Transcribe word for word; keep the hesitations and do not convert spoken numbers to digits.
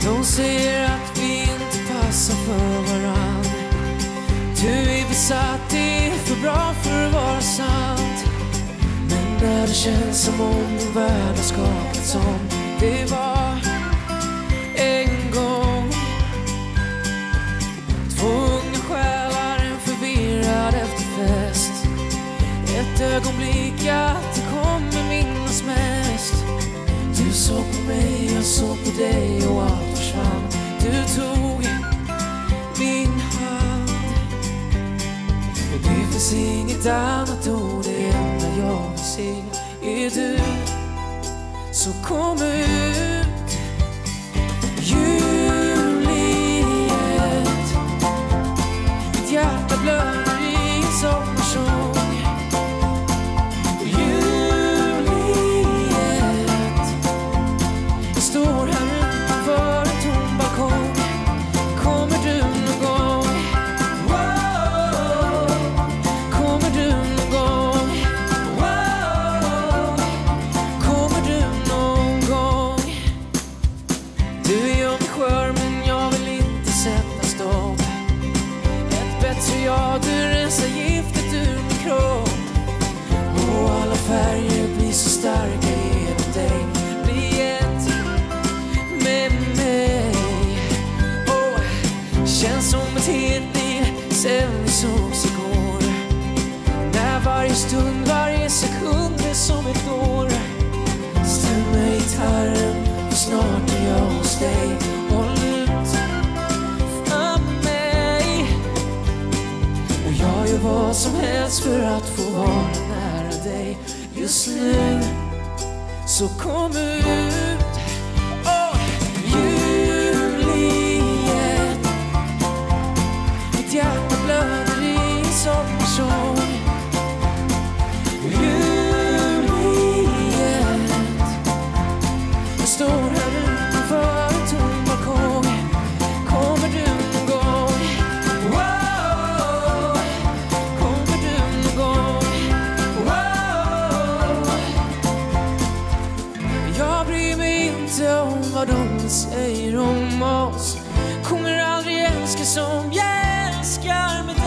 De säger att vi inte passar för varann. Du är besatt, det är för bra för att vara sant. Men när det känns som om din värld har skapat som det var en gång. Två unga själar, en förvirrad efterfest. Ett ögonblick att det kommer minnas mest. Du såg på mig, jag såg på dig och allt försvann. Du tog min hand. Och det finns inget annat ord, det enda jag vill se är du. Så kom ut, Juliet. Mitt hjärta blöder i en sommarsång. Står här utanför en tom balkong. Kommer du någon gång? Wow. Kommer du någon gång? Wow. Kommer du någon gång? Du är om skör men jag vill inte sätta stopp. Ett bättre jag, du rensar giftet ur min kropp. Och alla färger blir så starka genom dig. Bli ett med mig. Oh, känns som ett helt liv sen vi sågs igår. När varje stund, varje sekund är som ett år. Stämmer gitarren och snart är jag hos dig. Håll ut för mig. Och jag gör vad som helst för att få vara nära dig. Just nu, så kom ut. Juliet, mitt hjärta blöder i en sommarsång. Juliet, jag står här utanför en tom balkong. Kommer du någon gång? Wow. Kommer du någon gång? Wow. Jag bryr mig inte om vad de säger om oss. Kommer aldrig älska som jag älskar med